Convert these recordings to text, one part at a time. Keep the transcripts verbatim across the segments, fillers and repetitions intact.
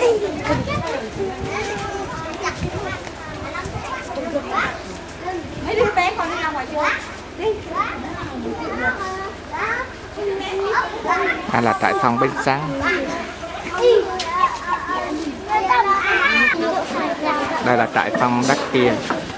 Mấy đứa bé con đi ra ngoài chưa? Đi. Hay là tại phòng bên sáng. Đây là tại phòng đất kia.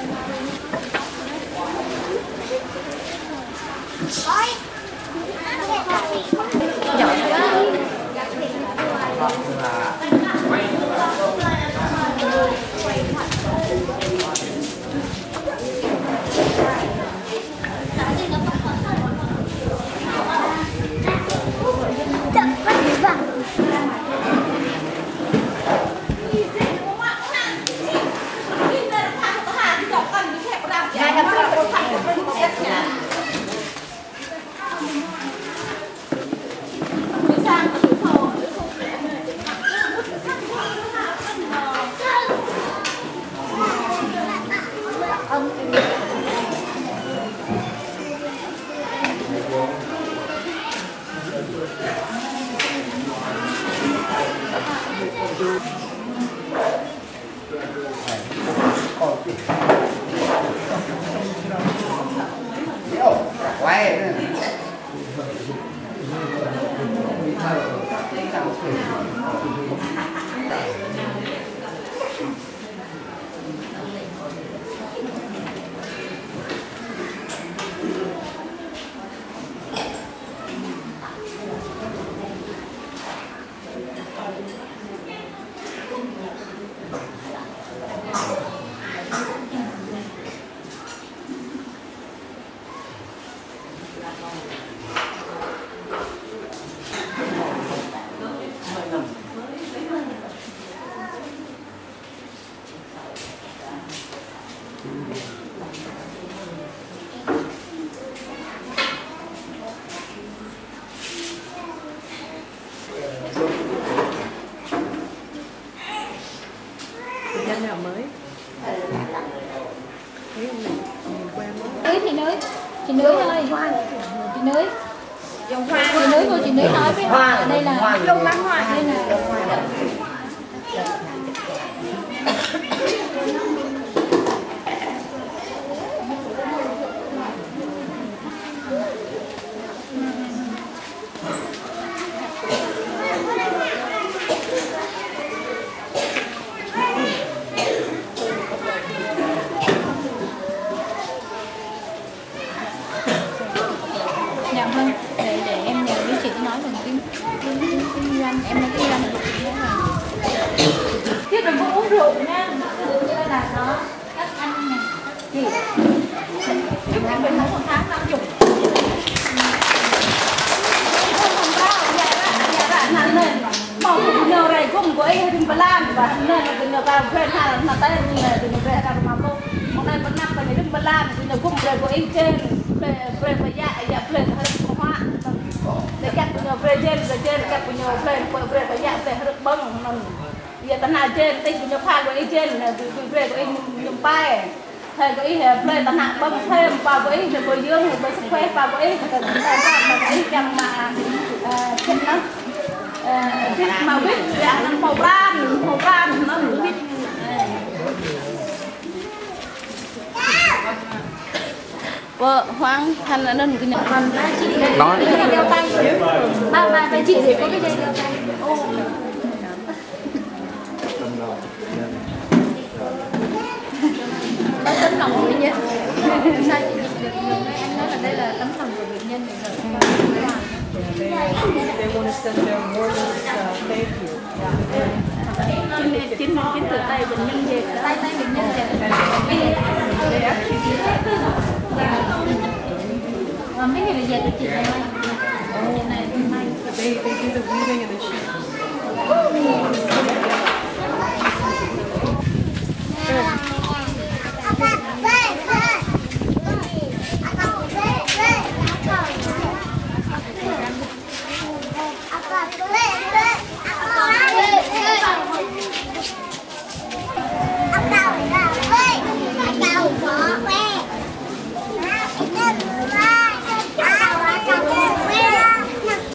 Chị Nưới, chị Nưới ơi, chị Nưới, dòng hoa, chị Nưới cô chị Nưới nói với họ đây là lông lá hoa, đây là em nói cái răng chứ đừng có uống rượu nha, rượu đây là nó cách ăn nè chị giúp em phải nấu một tháng năm chục không sao dạ ra dạ ra năn lên mau nhờ này cũng của anh đừng phải làm và nên là đừng nhờ vào quen hay là tay là đừng về ra mà cô hôm nay vẫn năm phải đừng phải làm đừng nhờ cũng về của anh trên về về phải dạ dạ về hơi hoa để cắt nhờ về trên về trên cắt nhờ về về phải dạ về được bông giờ tận nào trên tinh nhờ pha của anh trên là về của anh nhung bay thầy của anh về tận nào bông thêm vào của anh về bồi dưỡng về sức khỏe vào của anh tận nào mà anh chẳng mà chết nó chết màu vít dạng màu lam màu lam nó vít vợ Hoàng thành là đơn cái nhận còn chị đi nói cái dây đeo tay ba ba tay chị để có cái dây đeo tay nó tấm lòng của bệnh nhân sao chị được anh nói là đây là tấm lòng của bệnh nhân They want to send their warnings, uh, thank you. Chính chính chính từ tay bệnh nhân về tay tay bệnh nhân về mà mấy người bây giờ tụi chị này này They they do the weaving and the sheep.